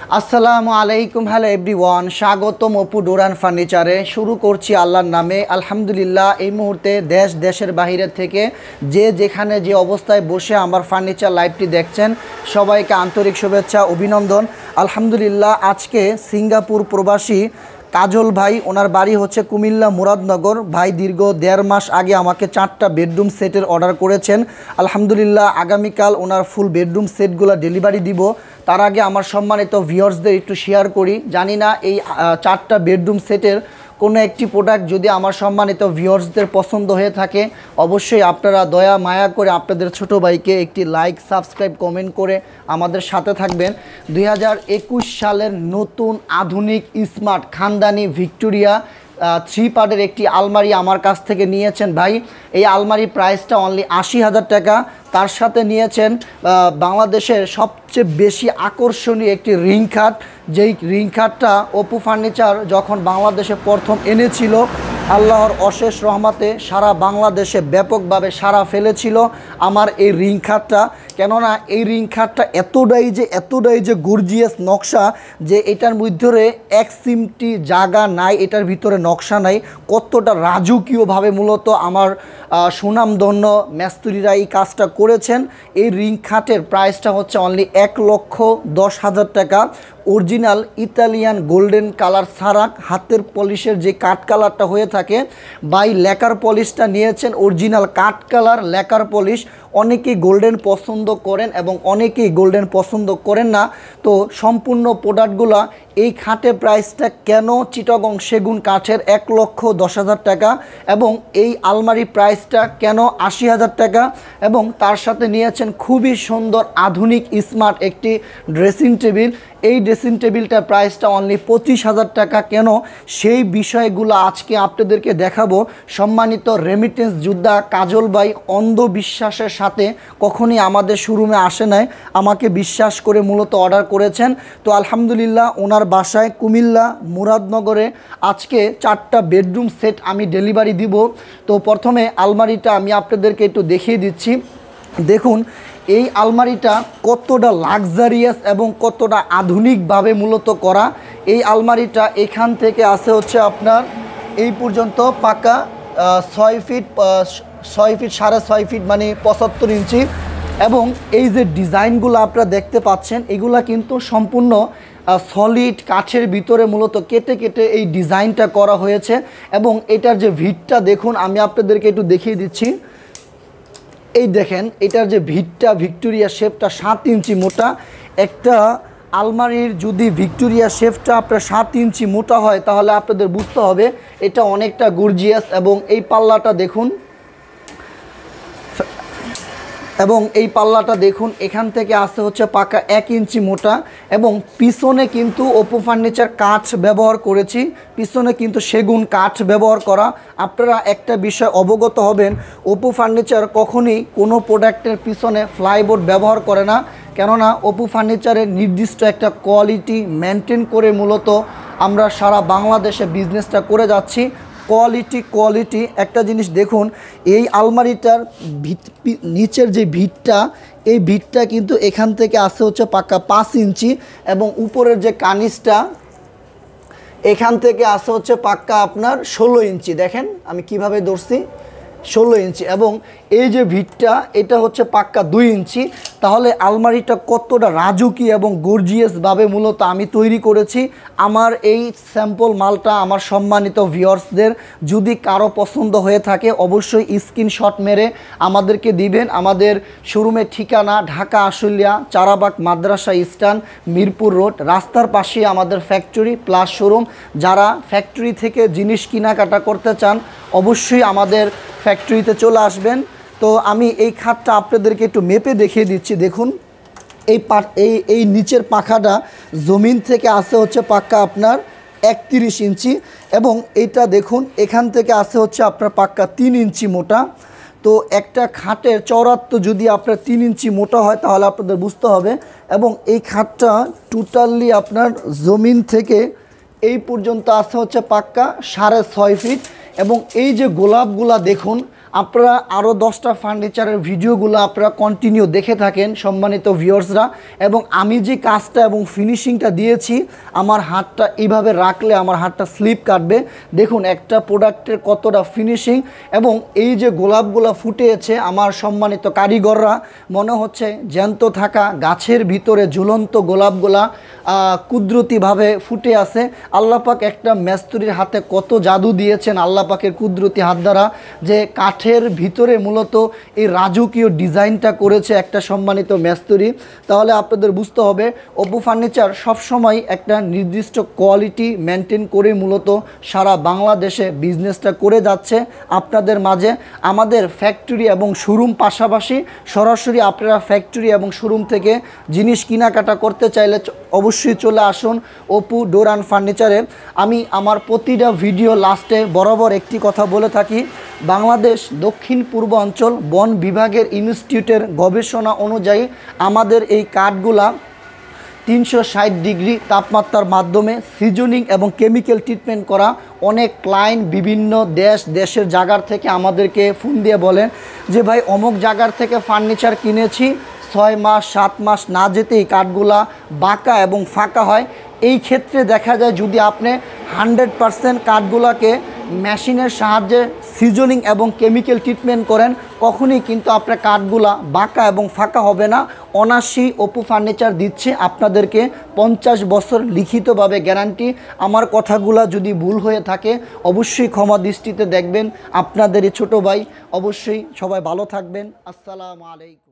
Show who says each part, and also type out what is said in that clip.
Speaker 1: আসসালামু আলাইকুম, hello everyone, স্বাগতম অপু ডোরান ফার্নিচারে। শুরু করছি আল্লাহর নামে। আলহামদুলিল্লাহ, এই মুহূর্তে দেশের বাইরে থেকে যে যেখানে যে অবস্থায় বসে আমার ফার্নিচার লাইভটি দেখছেন, সবাইকে আন্তরিক শুভেচ্ছা, অভিনন্দন। আলহামদুলিল্লাহ, আজকে সিঙ্গাপুর প্রবাসী কাজল ভাই, ওনার বাড়ি হচ্ছে কুমিল্লা মুরাদনগর। ভাই দীর্ঘ 1.5 মাস আগে আমাকে 4টা বেডরুম সেটের অর্ডার করেছেন। আলহামদুলিল্লাহ, আগামীকাল ওনার ফুল বেডরুম সেটগুলো ডেলিভারি দিব। তার আগে আমার সম্মানিত ভিউয়ার্সদের একটু শেয়ার করি। জানি না এই 4টা বেডরুম সেটের কোনো একটি প্রোডাক্ট যদি আমার সম্মানিত ভিউয়ার্সদের পছন্দ হয়ে থাকে, অবশ্যই আপনারা দয়া মায়া করে আপনাদের ছোট ভাইকে একটি লাইক, সাবস্ক্রাইব, কমেন্ট করে আমাদের সাথে থাকবেন। 2021 সালের নতুন আধুনিক স্মার্ট খানদানি ভিক্টোরিয়া 3 পার্টের একটি আলমারি আমার কাছ থেকে নিয়েছেন ভাই। এই আলমারি প্রাইসটা অনলি 80,000 টাকা। তার সাথে নিয়েছেন বাংলাদেশের সবচেয়ে বেশি আকর্ষণীয় একটি রিং খাট, যেই রিং খাটটা অপু ফার্নিচার যখন বাংলাদেশে প্রথম এনেছিল, আল্লাহর অশেষ রহমতে সারা বাংলাদেশে ব্যাপকভাবে সাড়া ফেলেছিল আমার এই রিং খাটটা। কেননা এই রিং খাটটা এতটাই যে গর্জিয়াস নকশা, যে এটার মধ্যে এক সিমটি জায়গা নাই, এটার ভিতরে নকশা নাই। কতটা রাজকীয়ভাবে মূলত আমার সুনামধন্য মিস্ত্রিরা এই কাজটা করেছেন। এই রিং খাটের প্রাইসটা হচ্ছে অনলি 1,10,000 টাকা। অরিজিনাল ইতালিয়ান গোল্ডেন কালার ছাড়া হাতের পলিশের যে কাঠ কালারটা হয়ে থাকে, বাই লেকার পলিশটা নিয়েছেন অরিজিনাল কাঠ কালার লেকার পলিশ। অনেকেই গোল্ডেন পছন্দ করেন এবং অনেকেই গোল্ডেন পছন্দ করেন না। তো সম্পূর্ণ প্রোডাক্টগুলো এই খাটের প্রাইসটা কেন চিটাগং সেগুন কাঠের 1,10,000 টাকা, এবং এই আলমারি প্রাইসটা কেন 80,000 টাকা, এবং তার সাথে নিয়েছেন খুবই সুন্দর আধুনিক স্মার্ট একটি ড্রেসিং টেবিল। এই ড্রেসিং টেবিলটার প্রাইসটা অনলি 25,000 টাকা। কেন, সেই বিষয়গুলো আজকে আপনাদেরকে দেখাবো। সম্মানিত রেমিটেন্স যোদ্ধা কাজল ভাই অন্ধবিশ্বাসের সাথে কখনই আমাদের শোরুমে আসে নাই, আমাকে বিশ্বাস করে মূলত অর্ডার করেছেন। তো আলহামদুলিল্লাহ, ওনার বাসায় কুমিল্লা মুরাদনগরে আজকে 4টা বেডরুম সেট আমি ডেলিভারি দিব। তো প্রথমে আলমারিটা আমি আপনাদেরকে একটু দেখিয়ে দিচ্ছি। দেখুন এই আলমারিটা কতটা লাক্সারিয়াস এবং কতটা আধুনিকভাবে মূলত করা। এই আলমারিটা এখান থেকে আসে হচ্ছে আপনার এই পর্যন্ত পাকা 6 ফিট 6.5 ফিট মানে 75 ইঞ্চি। এবং এই যে ডিজাইনগুলো আপনারা দেখতে পাচ্ছেন, এগুলা কিন্তু সম্পূর্ণ সলিড কাঠের ভিতরে মূলত কেটে কেটে এই ডিজাইনটা করা হয়েছে। এবং এটার যে ভিটটা দেখুন, আমি আপনাদেরকে একটু দেখিয়ে দিচ্ছি। এই দেখেন, এটার যে ভিটটা, ভিক্টোরিয়া শেপটা 7 ইঞ্চি মোটা। একটা আলমারির যদি ভিক্টোরিয়া শেপটা আপনার 7 ইঞ্চি মোটা হয়, তাহলে আপনাদের বুঝতে হবে এটা অনেকটা গর্জিয়াস। এবং এই পাল্লাটা দেখুন, এখান থেকে আসতে হচ্ছে পাকা 1 ইঞ্চি মোটা। এবং পিছনে কিন্তু অপু ফার্নিচার কাঠ ব্যবহার করেছি, পিছনে কিন্তু সেগুন কাঠ ব্যবহার করা। আপনারা একটা বিষয় অবগত হবেন, অপু ফার্নিচার কখনই কোনো প্রোডাক্টের পিছনে ফ্লাইবোর্ড ব্যবহার করে না। কেননা অপু ফার্নিচারের নির্দিষ্ট একটা কোয়ালিটি মেনটেন করে মূলত আমরা সারা বাংলাদেশে বিজনেসটা করে যাচ্ছি। কোয়ালিটি একটা জিনিস দেখুন, এই আলমারিটার নিচের যে ভিটটা, এই ভিটটা কিন্তু এখান থেকে আসে হচ্ছে পাক্কা 5 ইঞ্চি। এবং উপরের যে কানিসটা, এখান থেকে আসে হচ্ছে পাক্কা আপনার 16 ইঞ্চি। দেখেন আমি কিভাবে ধরছি, 16 ইঞ্চি। এবং এই যে ভিটটা, এটা হচ্ছে পাক্কা 2 ইঞ্চি। তাহলে আলমারিটা কতটা রাজুকি এবং গর্জিয়াসভাবে মূলত আমি তৈরি করেছি। আমার এই স্যাম্পল মালটা আমার সম্মানিত ভিউয়ার্সদের যদি কারো পছন্দ হয়ে থাকে, অবশ্যই স্ক্রিনশট মেরে আমাদেরকে দিবেন। আমাদের শোরুমের ঠিকানা ঢাকা আশুলিয়া, চারাবাগ মাদ্রাসা স্ট্যান্ড, মিরপুর রোড, রাস্তার পাশে আমাদের ফ্যাক্টরি প্লাস শোরুম। যারা ফ্যাক্টরি থেকে জিনিস কেনাকাটা করতে চান, অবশ্যই আমাদের ফ্যাক্টরিতে চলে আসবেন। তো আমি এই খাটটা আপনাদেরকে একটু মেপে দেখিয়ে দিচ্ছি। দেখুন এই নিচের পাখাটা জমিন থেকে আসে হচ্ছে পাক্কা আপনার 31 ইঞ্চি। এবং এইটা দেখুন, এখান থেকে আসে হচ্ছে আপনার পাক্কা 3 ইঞ্চি মোটা। তো একটা খাটের চওড়াত্ব যদি আপনার 3 ইঞ্চি মোটা হয়, তাহলে আপনাদের বুঝতে হবে। এবং এই খাটটা টোটালি আপনার জমিন থেকে এই পর্যন্ত আসে হচ্ছে পাক্কা 6.5 ফিট। এবং এই যে গোলাপগুলা দেখুন, আপনারা আরও 10টা ফার্নিচারের ভিডিওগুলো আপনারা কন্টিনিউ দেখে থাকেন সম্মানিত ভিউয়ার্সরা, এবং আমি যে কাজটা এবং ফিনিশিংটা দিয়েছি আমার হাতটা এইভাবে রাখলে আমার হাতটা স্লিপ কাটবে। দেখুন একটা প্রোডাক্টের কতটা ফিনিশিং, এবং এই যে গোলাপগুলো ফুটেছে আমার সম্মানিত কারিগররা মনে হচ্ছে জ্যান্ত থাকা গাছের ভিতরে ঝুলন্ত গোলাপগুলা কুদরতিভাবে ফুটে আছে। আল্লাহ পাক একটা মিস্ত্রির হাতে কত জাদু দিয়েছেন আল্লাহ পাকের কুদরতি হাত দ্বারা, যে কাঠের ভিতরে মূলত এই রাজকীয় ডিজাইনটা করেছে একটা সম্মানিত মিস্ত্রি। তাহলে আপনাদের বুঝতে হবে অপু ফার্নিচার সবসময় একটা নির্দিষ্ট কোয়ালিটি মেনটেন করে মূলত সারা বাংলাদেশে বিজনেসটা করে যাচ্ছে আপনাদের মাঝে। আমাদের ফ্যাক্টরি এবং শোরুম পাশাপাশি সরাসরি আপনারা ফ্যাক্টরি এবং শোরুম থেকে জিনিস কেনাকাটা করতে চাইলে অবশ্যই চলে আসুন অপু ডোর অ্যান্ড ফার্নিচারে। আমি আমার প্রতিটা ভিডিও লাস্টে বরাবর একটি কথা বলে থাকি, বাংলাদেশ দক্ষিণ পূর্ব অঞ্চল বন বিভাগের ইনস্টিটিউটের গবেষণা অনুযায়ী আমাদের এই কাঠগুলা 360 ডিগ্রি তাপমাত্রার মাধ্যমে সিজনিং এবং কেমিক্যাল ট্রিটমেন্ট করা। অনেক ক্লায়েন্ট বিভিন্ন দেশের জায়গার থেকে আমাদেরকে ফোন দিয়ে বলেন যে ভাই অমুক জায়গার থেকে ফার্নিচার কিনেছি, 6 মাস 7 মাস না যেতেই কাঠগুলা বাঁকা এবং ফাঁকা হয়। এই ক্ষেত্রে দেখা যায় যদি আপনি 100% কাঠগুলাকে মেশিনের সাহায্যে সিজনিং এবং কেমিক্যাল ট্রিটমেন্ট করেন কখনই কিন্তু আপনার কাঠগুলা বাঁকা এবং ফাঁকা হবে না। অনায়াসেই অপু ফার্নিচার দিচ্ছে আপনাদেরকে 50 বছর লিখিতভাবে গ্যারান্টি। আমার কথাগুলা যদি ভুল হয়ে থাকে অবশ্যই ক্ষমা দৃষ্টিতে দেখবেন। আপনাদেরই ছোট ভাই। অবশ্যই সবাই ভালো থাকবেন। আসসালামু আলাইকুম।